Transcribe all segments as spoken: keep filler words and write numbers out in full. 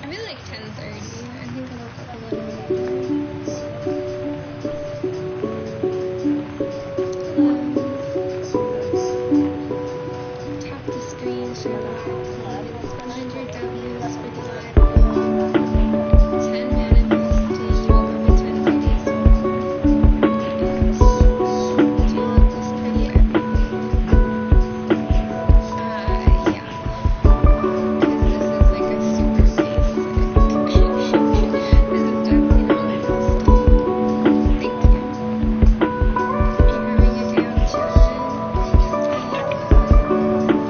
Maybe like ten thirty. I think I woke up a little later. Hello. Tap the screen, share the live. one hundred W's for the live. ten manifesting. You woke up at ten thirty. Do you look this pretty every day? Uh, yeah. Because this is like a super basic. This is definitely not my best. Thank you. You're having a day of chilling. I love that.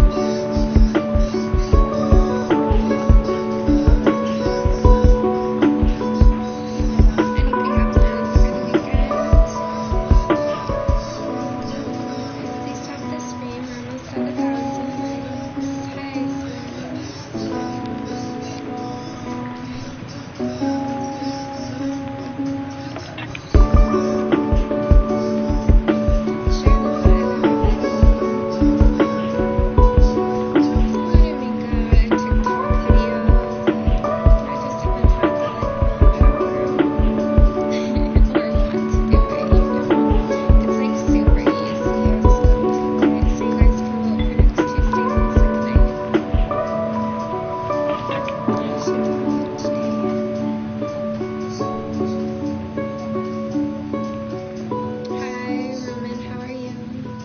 Anything have plans for the weekend? Please tap the screen. We're almost at a thousand. Hi, share the live, everybody. What do we got? TikTok video. I just haven't had the like willpower or want to do it, you know. It's like super easy. I was looking to it, so you guys can vote for next Tuesday's music night. I should do it today. Hi, Roman. How are you?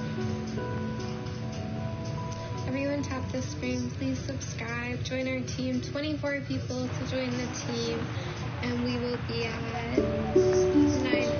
Everyone tap the screen. Please subscribe. Join our team. twenty-four people to join the team. And we will be at nine